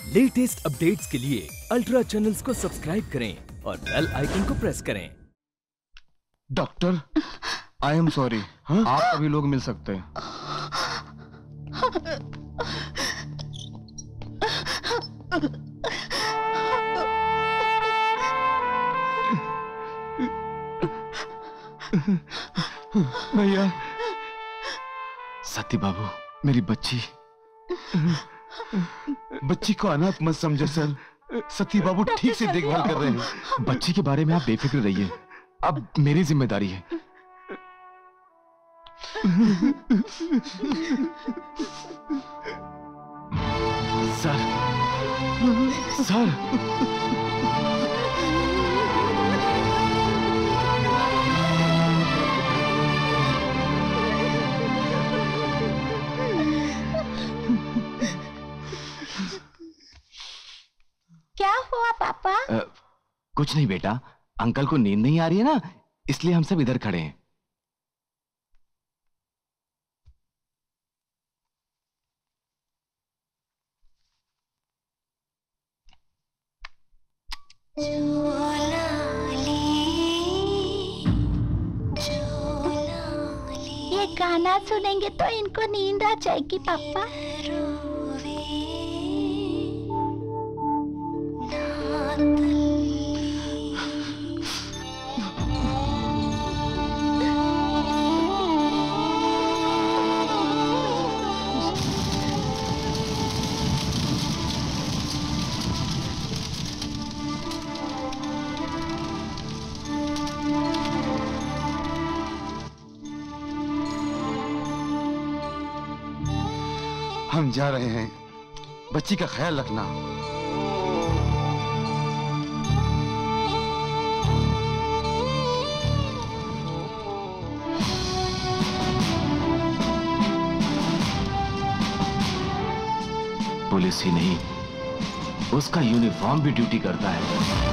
Latest updates के लिए ultra channels को सब्सक्राइब करें और बेल आइकन को प्रेस करें। Doctor, I am sorry. आप सभी लोग मिल सकते हैं। भैया, सती बाबू, मेरी बच्ची को अनाथ मत समझो सर। सती बाबू ठीक से देखभाल कर रहे हैं। बच्ची के बारे में आप बेफिक्र रहिए, अब मेरी जिम्मेदारी है। सर, सर, क्या हुआ पापा? कुछ नहीं बेटा, अंकल को नींद नहीं आ रही है ना, इसलिए हम सब इधर खड़े हैं। ये गाना सुनेंगे तो इनको नींद आ जाएगी पापा। हम जा रहे हैं, बच्ची का ख्याल रखना। पुलिस ही नहीं, उसका यूनिफॉर्म भी ड्यूटी करता है।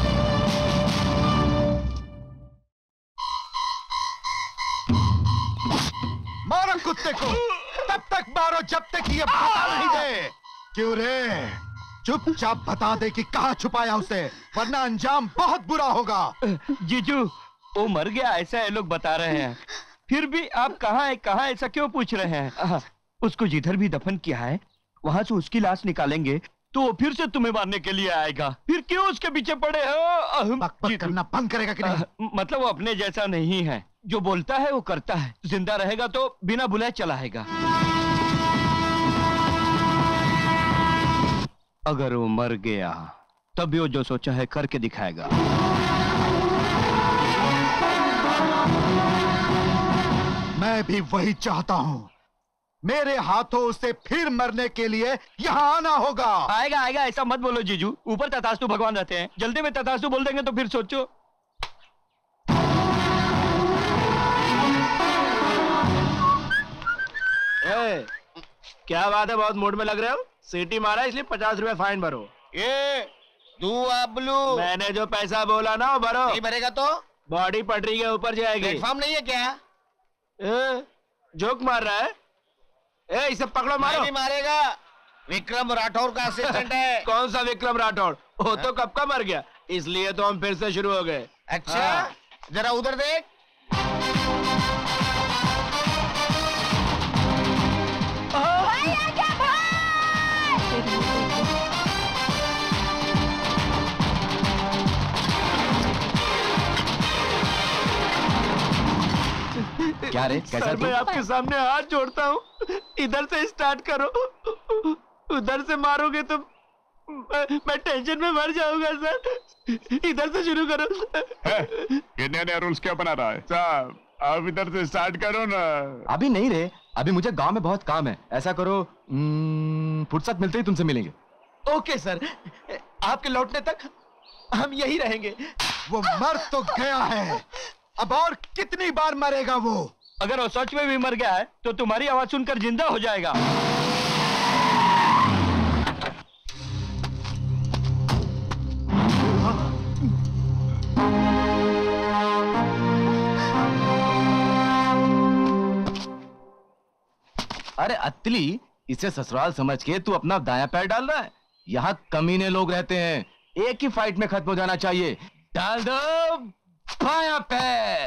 मारो कुत्ते को, तब तक मारो जब तक ये बता नहीं दे। क्यों रे? चुपचाप बता दे कि कहाँ छुपाया उसे, वरना अंजाम बहुत बुरा होगा। जीजू, वो मर गया ऐसा ये लोग बता रहे हैं, फिर भी आप कहाँ ऐसा क्यों पूछ रहे हैं? उसको जिधर भी दफन किया है वहां से उसकी लाश निकालेंगे तो वो फिर से तुम्हें मारने के लिए आएगा। फिर क्यों उसके पीछे पड़े हो? बकबक करना बंद करेगा कि नहीं? मतलब वो अपने जैसा नहीं है, जो बोलता है वो करता है। जिंदा रहेगा तो बिना बुलाए चला आएगा। अगर वो मर गया तब भी वो जो सोचा है करके दिखाएगा। मैं भी वही चाहता हूँ। मेरे हाथों उसे फिर मरने के लिए यहाँ आना होगा। आएगा आएगा, ऐसा मत बोलो जीजू। ऊपर तथास्तु भगवान रहते हैं, जल्दी में तथास्तु बोल देंगे तो फिर सोचो। क्या बात है, बहुत मूड में लग रहे हो? सीटी मारा इसलिए 50 रुपए फाइन भरो। ये तू अबलू, मैंने जो पैसा बोला ना वो भरो। नहीं भरेगा तो बॉडी पटरी के ऊपर जाएगी। प्लेटफॉर्म नहीं है क्या? जोक मार रहा है? इसे पकड़ो, मारो। नहीं मारेगा, विक्रम राठौर का असिस्टेंट है। कौन सा विक्रम राठौर? वो तो कब का मर गया, इसलिए तो हम फिर से शुरू हो गए। अच्छा, जरा उधर देख। क्या रे, कैसा सर, मैं आपके सामने हाथ जोड़ता हूँ, इधर से स्टार्ट करो, उधर से मारोगे तो मैं टेंशन में मर जाऊंगा सर। इधर से शुरू करो। ये नया रूल्स क्या बना रहा है साहब? अब इधर से स्टार्ट करो ना। अभी नहीं रे, अभी मुझे गांव में बहुत काम है। ऐसा करो, फुर्सत मिलते ही तुमसे मिलेंगे। ओके सर, आपके लौटने तक हम यही रहेंगे। वो मर तो गया है, अब और कितनी बार मरेगा वो? अगर वो सच में भी मर गया है तो तुम्हारी आवाज सुनकर जिंदा हो जाएगा। अरे अत्तली, इसे ससुराल समझ के तू अपना दायां पैर डाल रहा है। यहाँ कमीने लोग रहते हैं, एक ही फाइट में खत्म हो जाना चाहिए। डाल दो बायां पैर।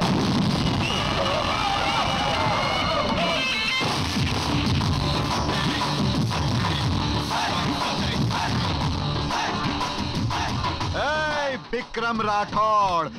विक्रम राठौड़,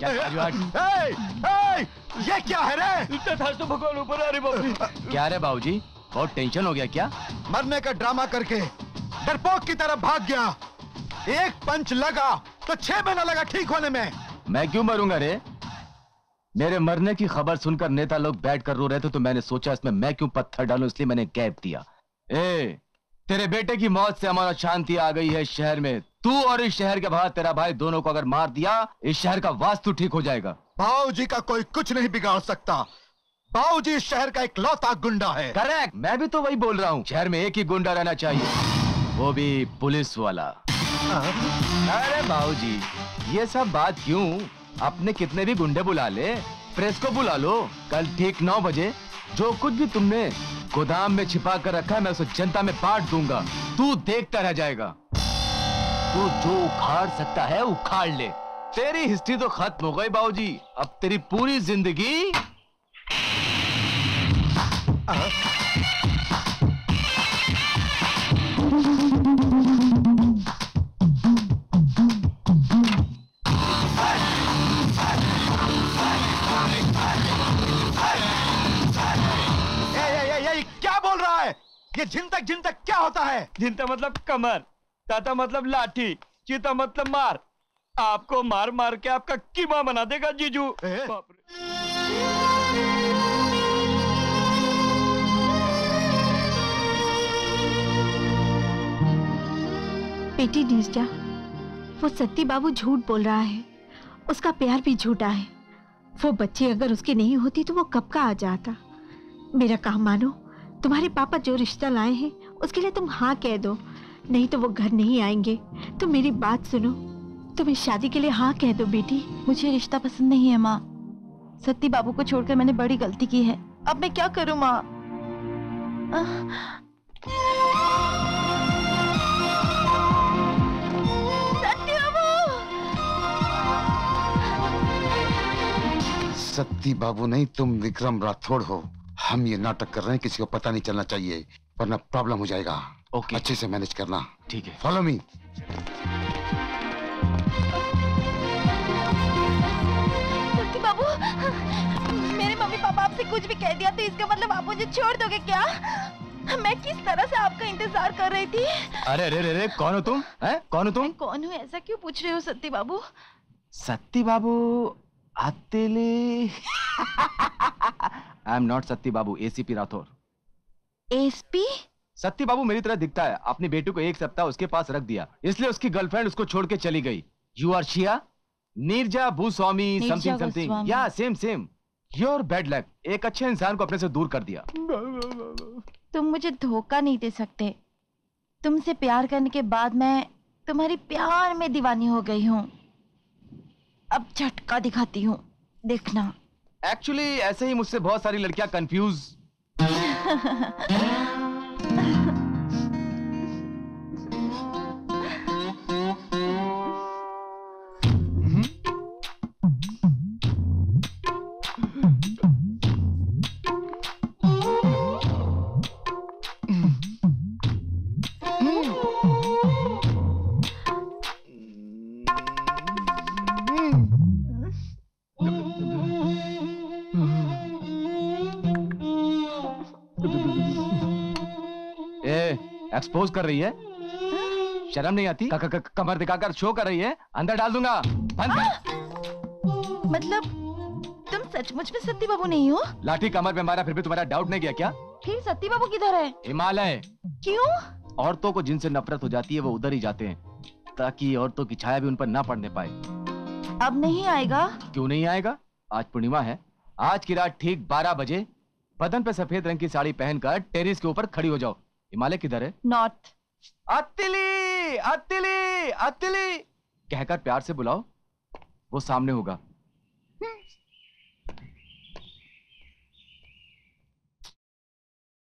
ये क्या है रे? तो भगवान ऊपर। अरे बाप रे, क्या रे बाबूजी, बहुत टेंशन हो गया क्या? मरने का ड्रामा करके डरपोक की तरफ भाग गया। एक पंच लगा तो 6 महीना लगा ठीक होने में। मैं क्यों मरूंगा रे? मेरे मरने की खबर सुनकर नेता लोग बैठ कर रो रहे थे तो मैंने सोचा इसमें मैं क्यों पत्थर डालूं, इसलिए मैंने गैप दिया। तेरे बेटे की मौत से अमन शांति आ गई है शहर में। तू और इस शहर के बाहर तेरा भाई दोनों को अगर मार दिया, इस शहर का वास्तु ठीक हो जाएगा। बाबूजी का कोई कुछ नहीं बिगाड़ सकता। बाबूजी इस शहर का एक लौता गुंडा है। करेक्ट, मैं भी तो वही बोल रहा हूँ। शहर में एक ही गुंडा रहना चाहिए, वो भी पुलिस वाला। अरे बाबूजी, ये सब बात क्यों? अपने कितने भी गुंडे बुला ले, प्रेस को बुला लो। कल ठीक 9 बजे जो कुछ भी तुमने गोदाम में छिपा कर रखा है मैं उसे जनता में बांट दूंगा। तू देखता रह जाएगा। तू जो उखाड़ सकता है उखाड़ ले। तेरी हिस्ट्री तो खत्म हो गई बाबूजी, अब तेरी पूरी जिंदगी क्या बोल रहा है? ये झिनतक झिनतक क्या होता है? झिनता मतलब कमर, ताता मतलब लाठी, चीता मतलब मार। आपको मार मार के आपका कीमा बना देगा जीजू। बाप रे। बेटी नीरजा, वो सत्ती बाबू झूठ बोल रहा है, उसका प्यार भी झूठा है। वो बच्ची अगर उसकी नहीं होती तो वो कब का आ जाता। मेरा काम मानो, तुम्हारे पापा जो रिश्ता लाए हैं उसके लिए तुम हाँ कह दो, नहीं तो वो घर नहीं आएंगे। तो मेरी बात सुनो, तुम इस शादी के लिए हाँ कह दो बेटी। मुझे रिश्ता पसंद नहीं है माँ। सत्ती बाबू को छोड़कर मैंने बड़ी गलती की है। अब मैं क्या करूँ माँ? सत्ती बाबू नहीं, तुम विक्रम राठौड़ हो। हम ये नाटक कर रहे हैं, किसी को पता नहीं चलना चाहिए वरना प्रॉब्लम हो जाएगा। ओके, अच्छे से मैनेज करना। ठीक है, फॉलो मी। सत्ती बाबू, मेरे मम्मी पापा आपसे कुछ भी कह दिया तो इसका मतलब आप मुझे छोड़ दोगे क्या? मैं किस तरह से आपका इंतजार कर रही थी। अरे रे रे रे, कौन हो तुम? कौन हो तुम? मैं कौन हूँ ऐसा क्यों पूछ रहे हो सत्ती बाबू? सत्ती बाबू आतेले। I am not Satti Babu, ACP Rathore. SP? Satti Babu मेरी तरह दिखता है। अपनी बेटी को 1 सप्ताह उसके पास रख दिया, इसलिए उसकी गर्लफ्रेंड उसको छोड़ के चली गई। यू आर शिया नीरजा भूस्वामी something something. Yeah same. Your bad luck. एक अच्छे इंसान को अपने से दूर कर दिया। तुम मुझे धोखा नहीं दे सकते। तुमसे प्यार करने के बाद मैं तुम्हारी प्यार में दीवानी हो गई हूँ। अब झटका दिखाती हूँ, देखना। एक्चुअली ऐसे ही मुझसे बहुत सारी लड़कियां कंफ्यूज। एक्सपोज कर रही है, शर्म नहीं आती? कमर दिखाकर शो कर रही है। अंदर डाल दूंगा, बंद कर। मतलब तुम सचमुच में सत्ती बाबू नहीं हो? लाठी कमर पे मारा फिर भी तुम्हारा डाउट नहीं गया क्या? फिर सत्ती बाबू किधर है? हिमालय। क्यों? औरतों को जिनसे नफरत हो जाती है वो उधर ही जाते हैं, ताकि औरतों की छाया भी उन पर ना पड़ने पाए। अब नहीं आएगा? क्यों नहीं आएगा? आज पूर्णिमा है। आज की रात ठीक 12 बजे बदन पे सफेद रंग की साड़ी पहनकर टेरिस के ऊपर खड़ी हो जाओ। हिमालय किधर है? नॉर्थ। अतिली अतिली अतिली कहकर प्यार से बुलाओ, वो सामने होगा।